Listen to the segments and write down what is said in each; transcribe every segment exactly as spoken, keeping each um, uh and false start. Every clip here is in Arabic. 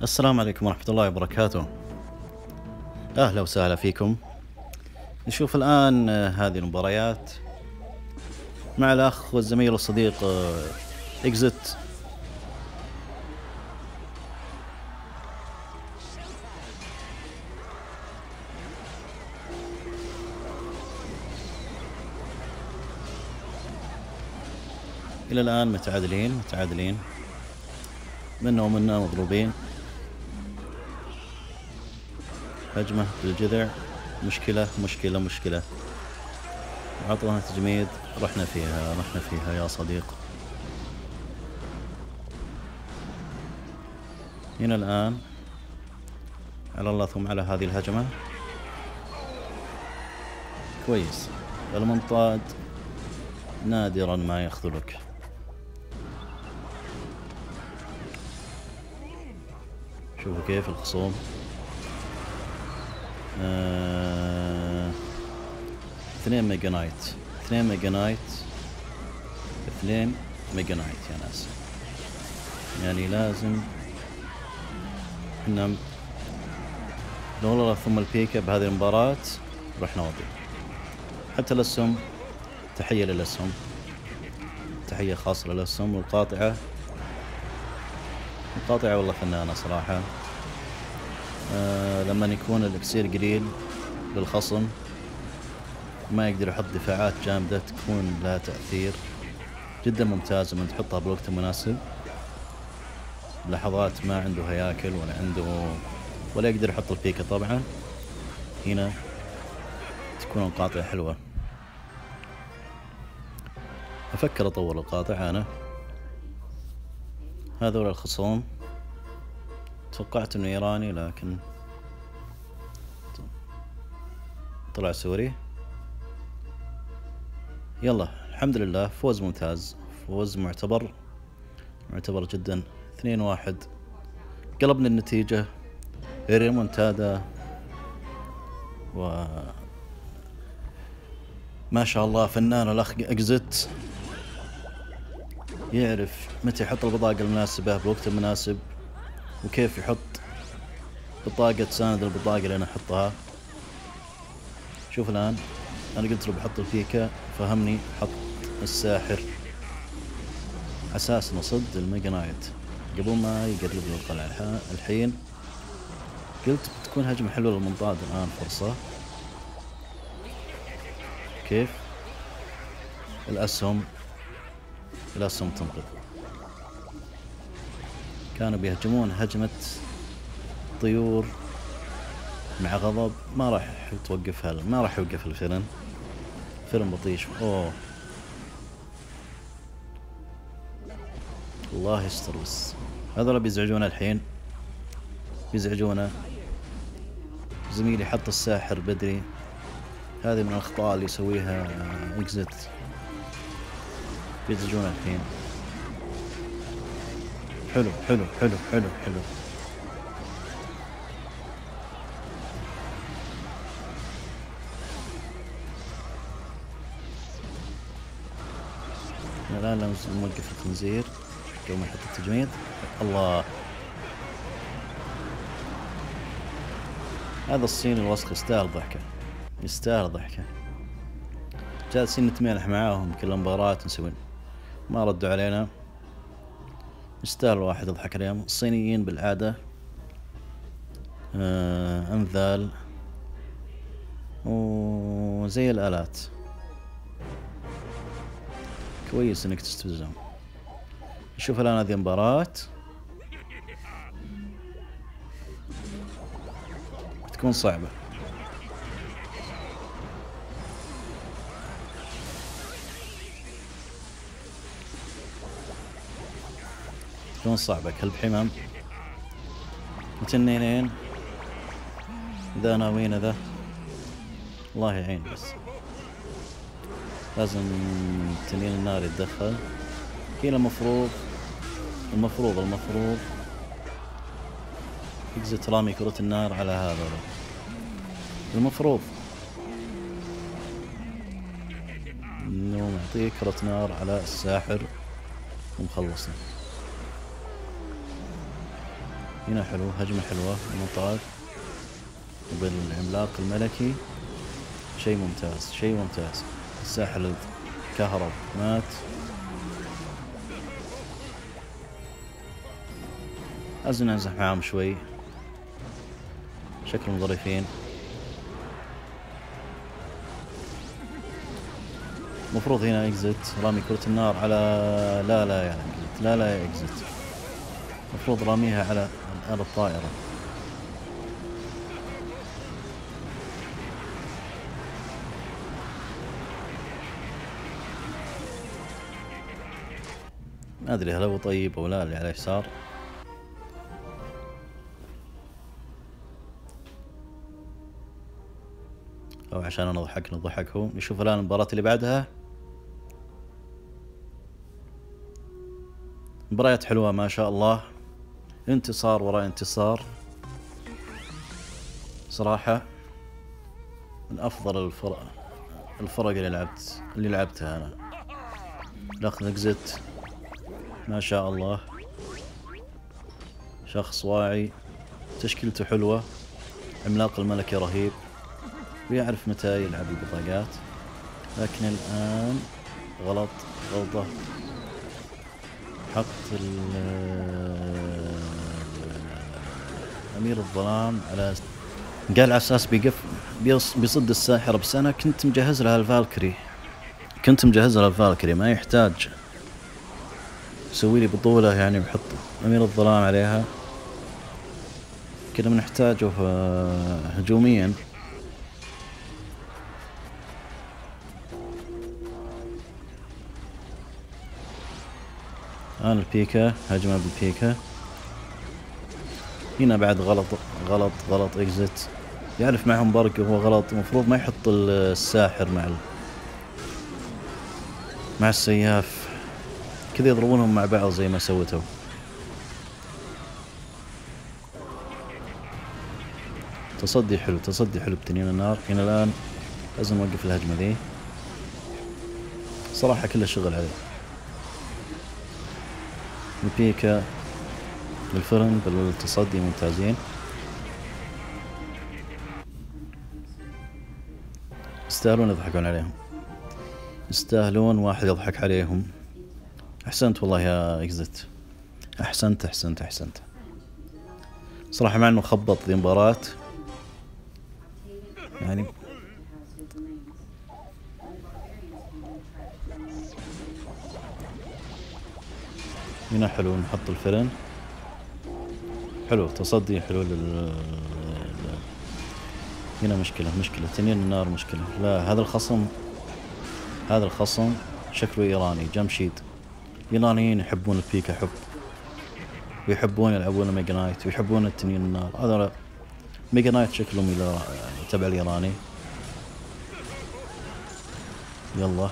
السلام عليكم ورحمة الله وبركاته. أهلا وسهلا فيكم. نشوف الآن آه، هذه المباريات مع الأخ والزميل والصديق آه، إكزت. إلى الآن متعادلين متعادلين منا ومنا مضروبين. هجمة بالجذع، مشكلة مشكلة مشكلة. عطونا تجميد، رحنا فيها رحنا فيها يا صديق. هنا الآن على الله ثم على هذه الهجمة. كويس، المنطاد نادرا ما يخذلك. شوفوا كيف الخصوم. آه... اثنين ميجا نايت اثنين ميجا نايت اثنين ميجا نايت يا ناس. يعني لازم احنا لولا ثم البيكا بهذه المباراة رحنا وضي. حتى الأسهم، تحية للأسهم، تحية خاصة للأسهم. والقاطعة القاطعة والله فنانة صراحة. آه لما يكون الإكسير قليل للخصم ما يقدر يحط دفاعات جامدة تكون لها تأثير جدا ممتاز لما تحطها بالوقت المناسب. لحظات ما عنده هياكل ولا عنده ولا يقدر يحط البيكا طبعا، هنا تكون القاطعة حلوة. أفكر أطور القاطعة أنا. هذول الخصوم توقعت إنه إيراني لكن طلع سوري. يلا الحمد لله، فوز ممتاز، فوز معتبر معتبر جدا. اثنين واحد قلبنا النتيجة ريمونتادا. و ما شاء الله فنان الأخ إكزت، يعرف متى يحط البطاقة المناسبة بالوقت المناسب وكيف يحط بطاقة تساند البطاقة اللي أنا أحطها. شوف الآن أنا قلت له بحط البيكا، فهمني حط الساحر أساس نصد الميجا نايت قبل ما يقرب له القلعة. الحين قلت بتكون هجمة حلوة للمنطاد. الآن فرصة، كيف الأسهم الأسهم تنقذ. كانوا بيهجمون هجمة طيور مع غضب، ما راح توقفها، ما راح يوقف الفيلم. فيلم بطيش. اوه الله يستر. بس هذول بيزعجونا الحين، بيزعجونا. زميلي حط الساحر بدري، هذه من الأخطاء اللي يسويها إكزت. بيزعجونا الحين. حلو حلو حلو حلو حلو. الآن لازم نوقف الخنزير قبل ما يحط التجميد. الله، هذا الصيني الوسخ يستاهل ضحكة، يستاهل ضحكة. جالسين نتمانح معاهم كل مباراة نسوي، ما ردوا علينا. يستاهل واحد يضحك عليهم. الصينيين بالعادة آه أمثال وزي الآلات. كويس انك تستفزهم. شوف الآن هذه مباراة بتكون صعبة. بتكون صعبة. كلب حمام متنينين ذا ناويين ذا، الله يعين. بس لازم تنين النار يتدخل. هنا المفروض المفروض المفروض إكزت رامي كرة النار على هذا. المفروض انه معطيه كرة نار على الساحر ومخلصنا. هنا حلو، هجمة حلوة منطاد بالعملاق الملكي، شيء ممتاز شيء ممتاز. الساحر كهرب مات. لازم ننزح معاهم شوي، شكلهم ظريفين. مفروض هنا اكزت، رامي كرة النار على لا لا يا اكزت، لا لا يا اكزت، مفروض راميها على على الطائرة. ما ادري هل هو طيب او لا اللي على اليسار. او عشان انا ضحكني ضحكهم. نشوف الان المباراة اللي بعدها. مباريات حلوة ما شاء الله، انتصار وراء انتصار، صراحة من افضل الفرق الفرق اللي لعبت اللي لعبتها انا. الاخ اكزت ما شاء الله، شخص واعي، تشكيلته حلوة، عملاق الملكي رهيب، ويعرف متى يلعب البطاقات. لكن الآن غلط غلطة، حط أمير الظلام على قال على أساس بيقف بيصد الساحرة، بس أنا كنت مجهز لها الفالكري كنت مجهز لها الفالكري ما يحتاج يسوي لي بطولة يعني بحط أمير الظلام عليها. كنا بنحتاجه هجوميا. الآن البيكا، هجمة بالبيكا. هنا بعد غلط غلط غلط اكزت، يعرف معهم برق وهو غلط. المفروض ما يحط الساحر مع ال... مع السياف كذا، يضربونهم مع بعض زي ما سوتوا. تصدي حلو، تصدي حلو بتنين النار. هنا الآن لازم نوقف الهجمة ذي، صراحة كله شغل عليه. البيكا بالفرن بالتصدي ممتازين. يستاهلون يضحكون عليهم، يستاهلون واحد يضحك عليهم. احسنت والله يا اكزت، احسنت احسنت احسنت صراحة، مع انه خبط ذي مباراة يعني. هنا حلو، نحط الفرن حلو، تصدي حلو لل... هنا مشكلة مشكلة تنين النار مشكلة. لا هذا الخصم هذا الخصم شكله ايراني، جمشيد. الايرانيين يحبون البيكا حب، ويحبون يلعبون ميجا نايت، ويحبون التنين النار. هذا ميجا نايت شكلهم يعني تبع الايراني. يلا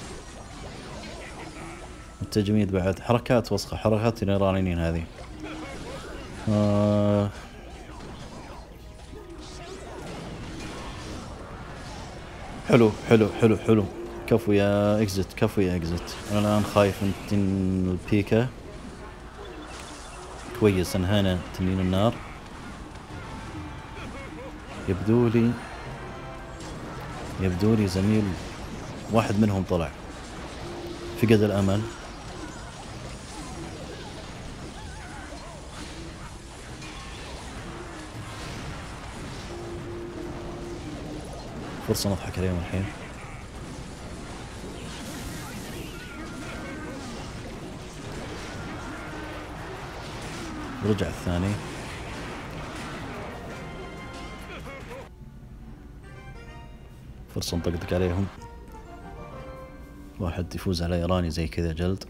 التجميد بعد، حركات وسخة، حركات الايرانيين هذه. آه حلو حلو حلو حلو، كفو يا اكزت، كفو يا اكزت. انا الان خايف من تنين البيكا. كويس انهينا تنين النار. يبدو لي يبدو لي زميل واحد منهم طلع، فقد الامل. فرصة نضحك عليهم الحين. رجع الثاني. فرصة نطقطق عليهم، واحد يفوز على ايراني زي كذا جلد.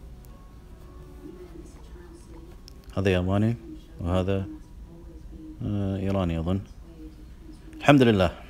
هذا ياباني وهذا ايراني اظن. الحمد لله.